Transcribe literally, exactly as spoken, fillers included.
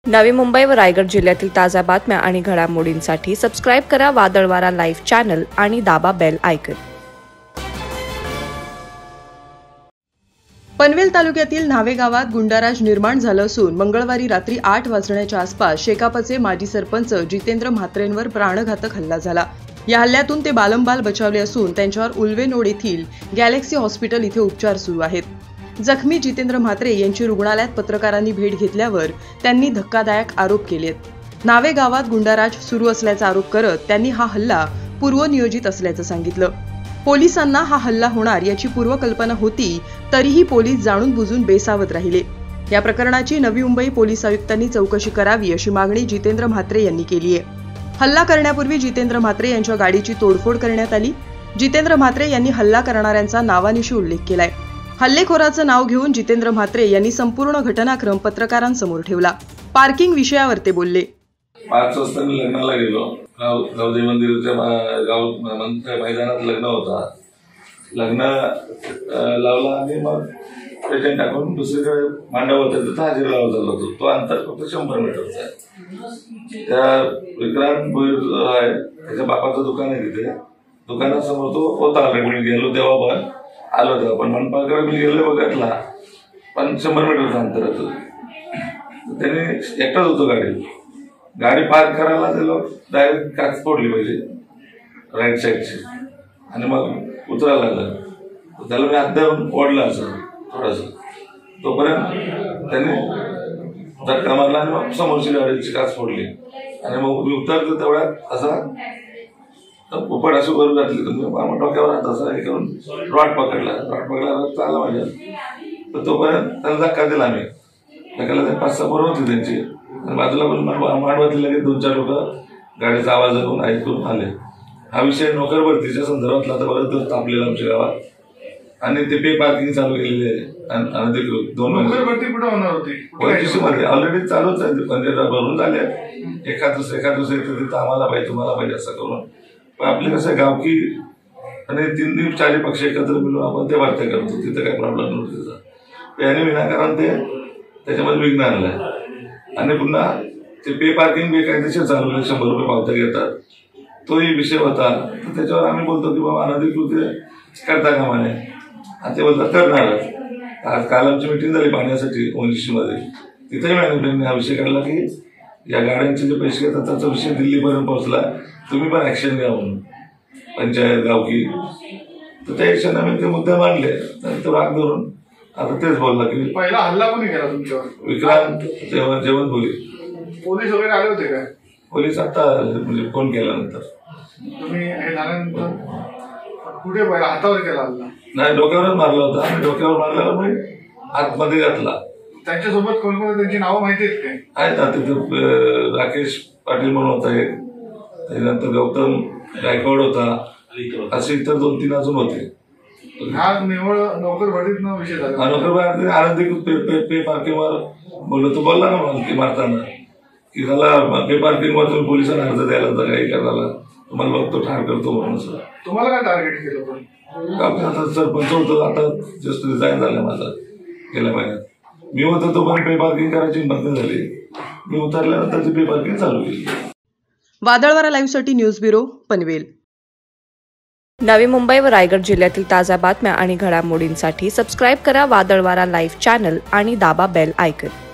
नवी मुंबई व रायगड जिल्ह्यातील ताज्या बातम्या आणि घडामोडींसाठी सबस्क्राइब करा वादळवारा लाईव्ह चॅनल आणि दाबा बेल आयकॉन। पनवेल तालुक्यातील न्हावे गावात गुंडाराज निर्माण झालं असून मंगळवारी रात्री आठ वाजण्याच्या आसपास शेकापचे माजी सरपंच जितेंद्रम्हात्रेंवर प्राणघातक हल्ला झाला। या हल्ल्यातून ते बालंबाल बचावले असून त्यांच्यावर उल्वेनोड येथील गॅलेक्सी हॉस्पिटल इथे उपचार सुरू आहेत। जखमी जितेंद्रम्हात्रे यांची रुग्णालयात पत्रकारांनी भेट घेतल्यावर त्यांनी धक्कादायक आरोप केलेत। न्हावे गावात गुंडाराज सुरू असल्याचा आरोप करत त्यांनी हा हल्ला पूर्वनियोजित असल्याचं सांगितलं। पोलिसांना हा हल्ला होणार याची पूर्वकल्पना होती, तरीही पोलीस जाणून बुजून बेसावध राहिले। या प्रकरणाची नवी मुंबई पोलीस आयुक्तांनी चौकशी करावी अशी मागणी जितेंद्रम्हात्रे यांनी केली आहे। हल्ला करण्यापूर्वी जितेंद्रम्हात्रे यांच्या गाडीची तोडफोड करण्यात आली। जितेंद्रम्हात्रे यांनी हल्ला करणाऱ्यांचा नावानिशी उल्लेख केलाय। हल्लेखोराचं नाव घेऊन जितेंद्रम्हात्रे यांनी संपूर्ण घटनाक्रम पत्रकारांसमोर ठेवला। पार्किंग विषयावर ते बोलले। पाच वाजता मी लग्नाला गेलो। गावदेवी मंदिराच्या गाव मैदानात लग्न होता। लग्न लावला आणि मग पेशंट टाकून दुसरीकडे मांडव होता तिथं हजेरी लावला चालला होतो। तो अंतर फक्त शंभर मीटरचा आहे। त्या विक्रांत भोईर आहे त्याच्या बापाचं दुकान आहे तिथे। दुकानासमोर तो होता। मी गेलो तेव्हा पण आलो तेव्हा पण मनपाकडे मी गेलो बघितला पण शंभर मीटरचं अंतर होतं। त्याने एकटाच होतो गाडी गाडी पार्क करायला त्याला डायरेक्ट काच फोडली पाहिजे राईट साईडची आणि मग उतरायला लागलं। त्याला मी हात देऊन ओढला असं थोडंसं, तोपर्यंत त्याने धक्का मारला आणि मग समोरची गाडीची काच फोडली आणि मग मी उतरतो तेवढ्यात असा उपड अशी करून घातली डोक्यावर हात असा हे करून रॉड पकडला रॉड पकडला रक्त आला माझ्या। तर तोपर्यंत त्याला धक्का दिला आम्ही धक्काला ते पाच सहा पोरं होती त्यांची आणि बाजूला पण मांडवातले लगेच दोन चार लोक गाडीचा आवाज ऐकून ऐकून आले। हा विषय नोकर भरतीच्या संदर्भातला आता बरेच दिवस तापलेला आमच्या गावात आणि ते पे पार्किंग चालू केलेली आहे अनधिकृत दोन नोकर भरती कुठे होणार होती? मध्ये ऑलरेडी चालूच आहे म्हणजे भरून झाले। एखाद दुसरे एखाद दुसरे तिथं आम्हाला पाहिजे तुम्हाला पाहिजे असं करून पण आपले कसं गावकी आणि तीन चारही पक्ष एकत्र मिळून आपण ते वार्ता करतो। तिथं काही प्रॉब्लेम नव्हतं त्याचा। त्याने विनाकारण ते त्याच्यामध्ये विघ्न आणलंय आणि पुन्हा ते पे पार्किंग बेकायदेशीर चालू शंभर रुपये पावत्या घेतात तोही विषय होता। तर त्याच्यावर आम्ही बोलतो की बाबा अनधिकृत करता कामा नये आणि ते बोलतात करणारच। आज काल आमची मिटिंग झाली पाण्यासाठी ओंजिशीमध्ये तिथेही मॅनेजमेंटने हा विषय काढला की या गाड्यांचे जे पैसे घेतात त्याचा विषय दिल्लीपर्यंत पोहोचला, तुम्ही पण ऍक्शन घ्या म्हणून पंचायत गावकी। तर त्या ऍक्शन आम्ही ते मुद्दे मांडले तो राग धरून आता तेच बोलला की पहिला हल्ला कोणी केला तुमच्यावर? विक्रांत जेवण जेवण बोली। पोलीस वगैरे आले होते काय? पोलीस आता म्हणजे फोन केल्यानंतर तुम्ही हे झाल्यानंतर कुठे हातावर केला हल्ला? नाही डोक्यावरच मारला होता आणि डोक्यावर मारल्यावर मी आतमध्ये घातला। त्यांच्यासोबत कोण कोण त्यांची नावं माहिती आहेत काय? आहेत ना तिथे राकेश पाटील म्हणून होता एक, त्याच्यानंतर गौतम गायकवाड होता, असे इतर दोन तीन अजून होते। हा निवळ नोकर भरतीत विषय झाला। नोकर भरती अनधिकृत पे पे पे पार्किंगवर बोललो तो बोलला ना मला मारताना की त्याला पे पार्किंगवर तुम्ही पोलिसांना अर्ज द्यायला होता काही करायला तुम्हाला बघतो ठार करतो म्हणून। सर तुम्हाला काय टार्गेट केलं पण? आता सरपंच होतो आता जस्ट रिझाईन झाला माझा गेल्या महिन्यात। मी होतो तो पण पे पार्किंग करायची हिंमत झाली, मी उतरल्यानंतर ती पे पार्किंग चालू केली। वादळवारा लाईव्ह साठी न्यूज ब्युरो पनवेल। नवी मुंबई व रायगड जिल्ह्यातील ताज्या बातम्या आणि घडामोडींसाठी सबस्क्राइब करा वादळवारा लाईव्ह चॅनल आणि दाबा बेल आयकॉन।